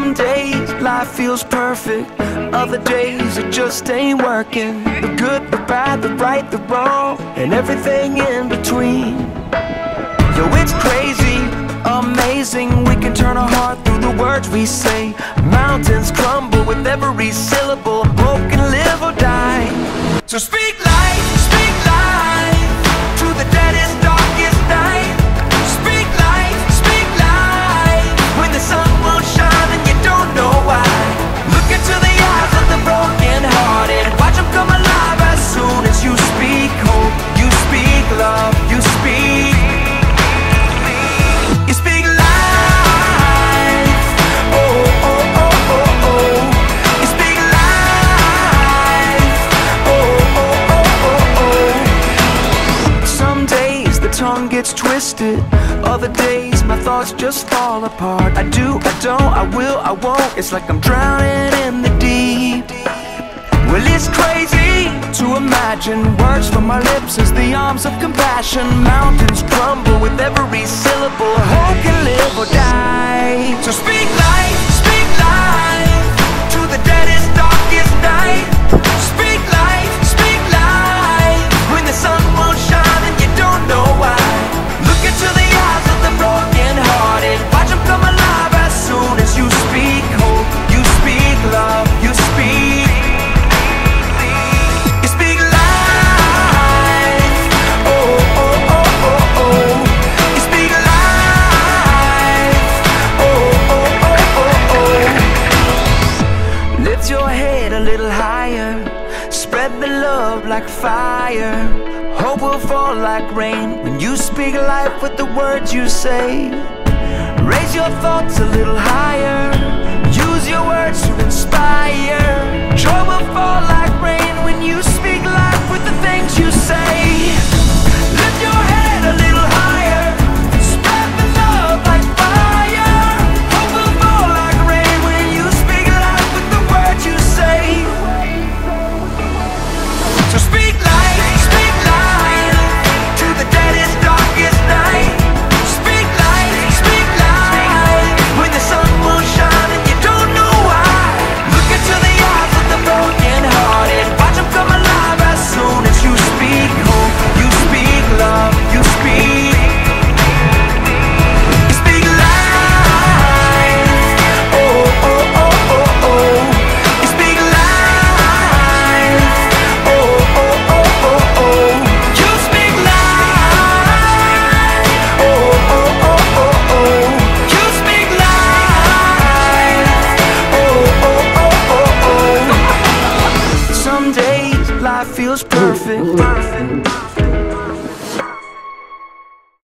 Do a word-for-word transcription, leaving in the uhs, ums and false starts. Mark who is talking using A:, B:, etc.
A: Some days life feels perfect, other days it just ain't working. The good, the bad, the right, the wrong, and everything in between. Yo, it's crazy, amazing. We can turn our heart through the words we say. Mountains crumble with every syllable. Both can live or die. So speak life, speak life to the deadest, darkest night. Speak life, speak life when the sun won't shine and you don't know why. Look into the eyes of the broken hearted. Watch them come alive as soon as you speak hope. You speak love, you speak. You speak life. Oh, oh, oh, oh, oh. You speak life. Oh, oh, oh, oh, oh. Some days the tongue gets twisted, other days my thoughts just fall apart. I do, I don't, I will, I won't. It's like I'm drowning in the deep. Well, it's crazy to imagine words from my lips as the arms of compassion. Mountains crumble with every syllable. Hope can live or die. So speak life, speak life to the deadest, darkest night. Speak life, speak life when the sun won't shine and you don't know why. Look into the eyes of the broken hearted. Watch them come alive as soon as you speak hope. You speak love, you speak. Spread the love like fire. Hope will fall like rain when you speak life with the words you say. Raise your thoughts a little higher. Use your words to inspire. Joy will fall like rain when you speak life with the things you say. Lift your head a little higher. Spread the love like fire. Hope will fall like rain when you speak life with the words you say. So speak life, speak life to the deadest, darkest night. Speak life, speak life when the sun won't shine and you don't know why. Look into the eyes of the broken hearted. Watch them come alive as soon as you speak hope. You speak love, you speak. You speak life. Oh, oh, oh, oh, oh. You speak life. Oh, oh, oh, oh, oh. You speak life. Oh, oh, oh, oh, oh. You speak life. Oh, oh, oh, oh, oh. Some days life feels perfect, perfect.